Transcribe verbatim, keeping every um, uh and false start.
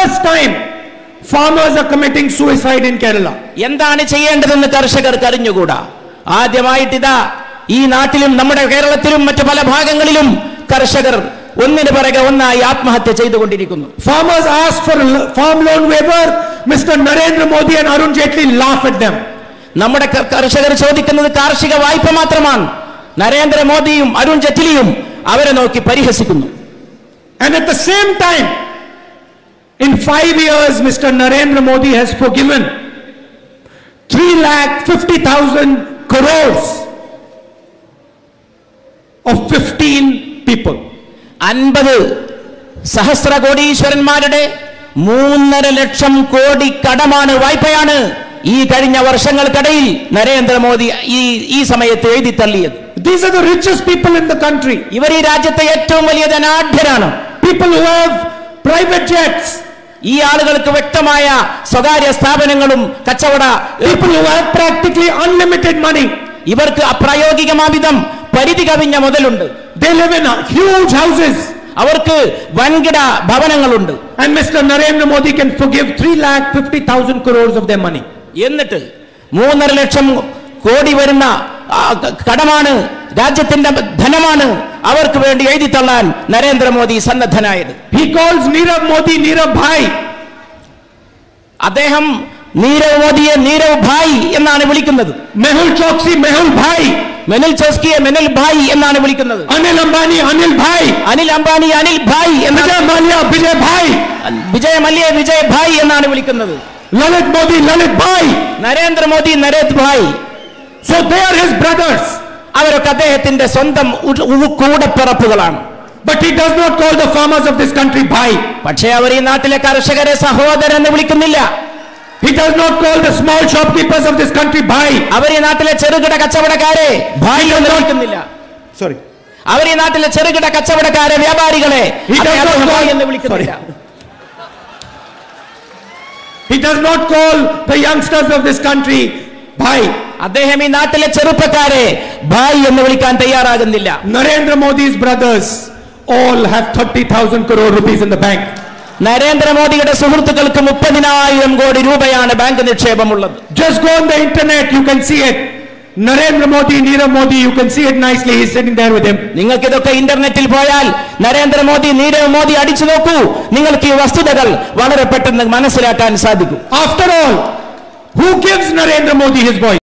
first time farmers are committing suicide in Kerala. എന്താണ് ചെയ്യേണ്ടതെന്ന് കർഷകർക്ക് അറിഞ്ഞുകൂടാ. ആദ്യമായിട്ട് ഇതാ ഈ നാട്ടിലും നമ്മുടെ കേരളത്തിലും മറ്റു പല ഭാഗങ്ങളിലും കർഷകർ ഒന്നിനു പിറകെ ഒന്നായി ആത്മഹത്യ ചെയ്തുകൊണ്ടിരിക്കുന്നു. Farmers ask for farm loan waiver. Mister Narendra Modi and Arun Jaitley laugh at them. നമ്മുടെ കർഷകർ ചോദിക്കുന്നത് കാർഷിക വായ്പ മാത്രമാണ്. നരേന്ദ്രമോദിയും അരുൺ ജെയ്റ്റ്ലിയും അവരെ നോക്കി പരിഹസിക്കുന്നു. And at the same time, in five years, Mister Narendra Modi has forgiven three lakh fifty thousand crores of fifteen people. അൻപത് സഹസ്ര കോടീശ്വരന്മാരുടെ മൂന്നര ലക്ഷം കോടി കടമാണ്, വായ്പയാണ് ഈ കഴിഞ്ഞ വർഷങ്ങൾക്കിടയിൽ നരേന്ദ്രമോദി ഈ ഈ സമയത്ത് എഴുതി തള്ളിയത്. These are the richest people in the country. ഇവർ ഈ രാജ്യത്തെ ഏറ്റവും വലിയ ധനാഢ്യരാണ്. People who have private jets. ഈ ആളുകൾക്ക് വ്യക്തമായ സ്വകാര്യ സ്ഥാപനങ്ങളും കച്ചവട. People who have practically unlimited money. ഇവർക്ക് അപ്രായോഗികമാവിധം പരിധി കവിഞ്ഞ മുതലുണ്ട്. They live in huge houses. അവർക്ക് വൻകിട ഭവനങ്ങളുണ്ട്. And Mister Narendra Modi can forgive three lakh fifty thousand crores of their money. എന്നിട്ട് മൂന്നര ലക്ഷം കോടി വരുന്ന കടമാണ്, രാജ്യത്തിന്റെ ധനമാണ് അവർക്ക് വേണ്ടി എഴുതി തള്ളാൻ Narendra Modi സന്നദ്ധനായത്. He calls Nirav Modi Nirav Bhai. അദ്ദേഹം നീരവ് മോദിയെ നീരവ് ഭായ് എന്നാണ് വിളിക്കുന്നത്. Mehul Choksi Mehul Bhai. മെനിൽ ചോസ്കിയെ മെനിൽ bhai എന്നാണ് വിളിക്കുന്നത്. Anil Ambani Anil Bhai. Anil Ambani Anil bhai എന്നാണ്. Vijay Mallya Vijay Bhai. വിജയ മല്യ വിജയ് ഭായ് എന്നാണ് വിളിക്കുന്നത്. Lalit Modi Lalit Bhai. Narendra Modi Narendra bhai. So they are his brothers. അവരൊക്കെ അദ്ദേഹത്തിന്റെ സ്വന്തം കൂടപ്പിറപ്പുകളാണ്. But he does not call the farmers of this country Bhai. പക്ഷേ അവർ ഈ നാട്ടിലെ കർഷകരെ സഹോദരൻ എന്ന് വിളിക്കുന്നില്ല. He does not call the small shopkeepers of this country Bhai. അവർ ഈ നാട്ടിലെ ചെറുകിട കച്ചവടക്കാരെ ഭായ് എന്ന് വിളിക്കുന്നില്ല. Sorry. അവർ ഈ നാട്ടിലെ ചെറുകിട കച്ചവടക്കാരെ വ്യാപാരികളെ എന്ന് വിളിക്കുന്നില്ല. He does not call the youngsters of this country Bhai. അദ്ദേഹം ഈ നാട്ടിലെ ചെറുപ്പക്കാരെ ഭായ് എന്ന് വിളിക്കാൻ തയ്യാറാകുന്നില്ല. Narendra Modi's brothers all have thirty thousand crore rupees in the bank. നരേന്ദ്രമോദിയുടെ സുഹൃത്തുക്കൾക്ക് മുപ്പതിനായിരം കോടി രൂപയാണ് ബാങ്ക് നിക്ഷേപമുള്ളത്. Just go on the internet, you can see it. Narendra Modi, Nirav Modi, you can see it nicely. He's sitting there with him. നിങ്ങൾക്ക് ഇതൊക്കെ ഇന്റർനെറ്റിൽ പോയാൽ നരേന്ദ്രമോദി നീരവ് മോദി അടിച്ചു നോക്കൂ, നിങ്ങൾക്ക് ഈ വസ്തുതകൾ വളരെ പെട്ടെന്ന് മനസ്സിലാക്കാൻ സാധിക്കും. After all, who gives Narendra Modi his voice?